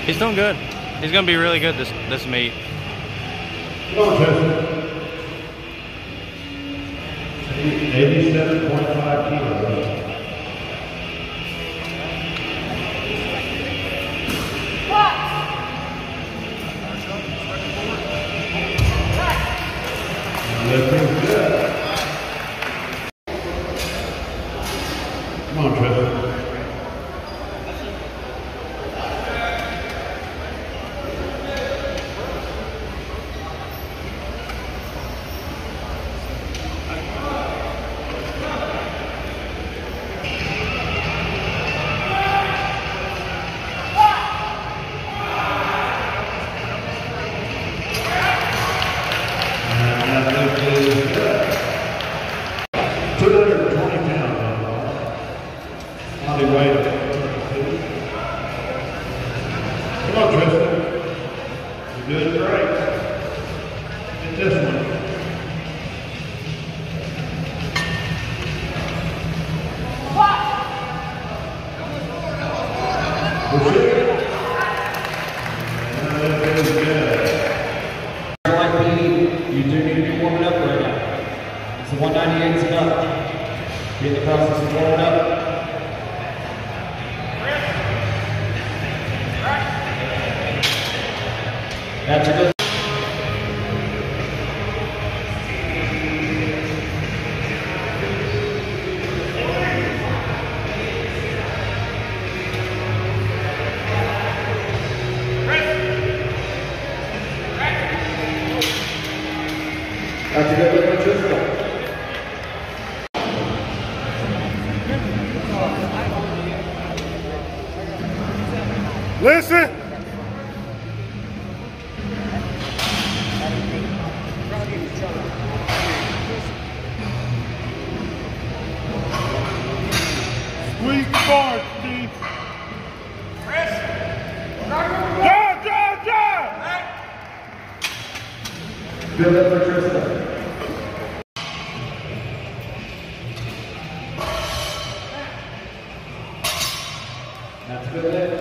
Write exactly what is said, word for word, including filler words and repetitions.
He's doing good. He's gonna be really good this this meet. Come on, Tristan. eighty-seven point five kilos. Lifting good. Come on, Tristan. two hundred twenty pounds on the body weight. Come on, Tristan. You're doing great. Get this one. Push it. And that feels good. Like me, you do need to be warming up right now. It's the one ninety-eight and up. Get the process of warming up. That's a good. That's a good little Tristan. Listen. Squeeze the bar, Steve. Chris. Drive, drive, drive. Good up for Tristan. That's good.